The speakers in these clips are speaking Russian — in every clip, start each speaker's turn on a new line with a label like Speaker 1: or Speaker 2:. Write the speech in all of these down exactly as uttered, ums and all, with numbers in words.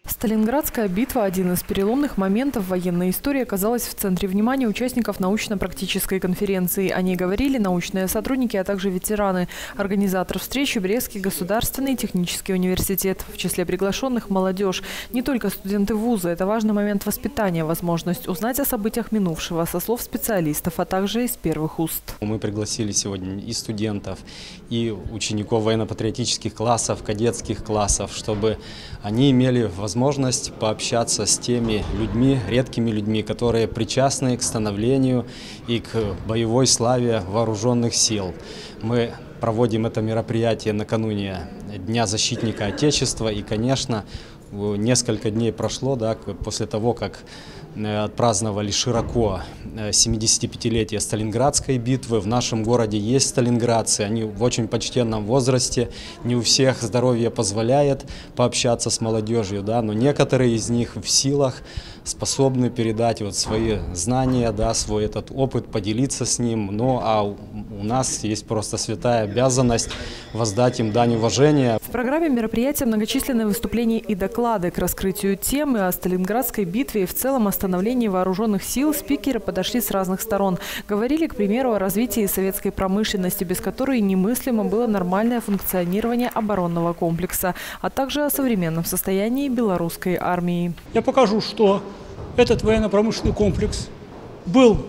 Speaker 1: Сталинградская битва – один из переломных моментов военной истории, оказалась в центре внимания участников научно-практической конференции. О ней говорили научные сотрудники, а также ветераны. Организатор встречи – Брестский государственный технический университет. В числе приглашенных – молодежь. Не только студенты вуза. Это важный момент воспитания, возможность узнать о событиях минувшего со слов специалистов, а также из первых уст.
Speaker 2: Мы пригласили сегодня и студентов, и учеников военно-патриотических классов, кадетских классов, чтобы они имели возможность возможность пообщаться с теми людьми, редкими людьми, которые причастны к становлению и к боевой славе вооруженных сил. Мы проводим это мероприятие накануне Дня защитника Отечества, и, конечно, несколько дней прошло, да, после того, как отпраздновали широко семидесятипятилетие Сталинградской битвы. В нашем городе есть сталинградцы, они в очень почтенном возрасте, не у всех здоровье позволяет пообщаться с молодежью, да, но некоторые из них в силах способны передать вот свои знания, да, свой этот опыт, поделиться с ним. Ну а у нас есть просто святая обязанность воздать им дань уважения.
Speaker 1: В программе мероприятия многочисленные выступления и доклады к раскрытию темы о Сталинградской битве и в целом о становлении вооруженных сил. Спикеры подошли с разных сторон. Говорили, к примеру, о развитии советской промышленности, без которой немыслимо было нормальное функционирование оборонного комплекса, а также о современном состоянии белорусской армии.
Speaker 3: Я покажу, что этот военно-промышленный комплекс был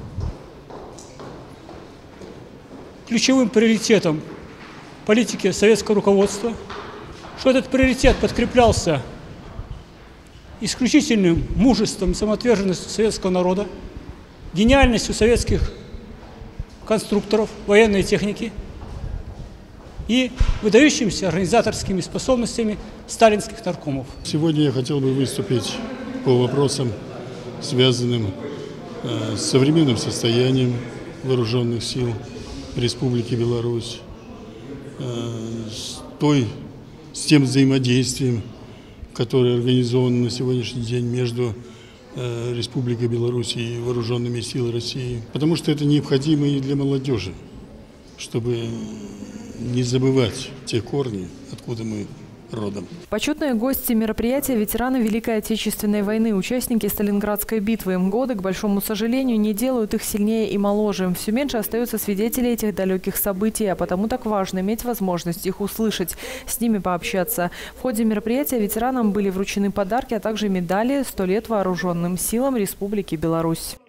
Speaker 3: ключевым приоритетом политики советского руководства, что этот приоритет подкреплялся исключительным мужеством и самоотверженностью советского народа, гениальностью советских конструкторов военной техники и выдающимися организаторскими способностями сталинских наркомов.
Speaker 4: Сегодня я хотел бы выступить по вопросам, связанным э, с современным состоянием вооруженных сил Республики Беларусь, э, с, той, с тем взаимодействием, которое организовано на сегодняшний день между э, Республикой Беларусь и вооруженными силами России. Потому что это необходимо и для молодежи, чтобы не забывать те корни, откуда мы родом.
Speaker 1: Почетные гости мероприятия – ветераны Великой Отечественной войны, участники Сталинградской битвы. Годы, к большому сожалению, не делают их сильнее и моложе. Все меньше остается свидетелей этих далеких событий, а потому так важно иметь возможность их услышать, с ними пообщаться. В ходе мероприятия ветеранам были вручены подарки, а также медали «сто лет вооруженным силам Республики Беларусь».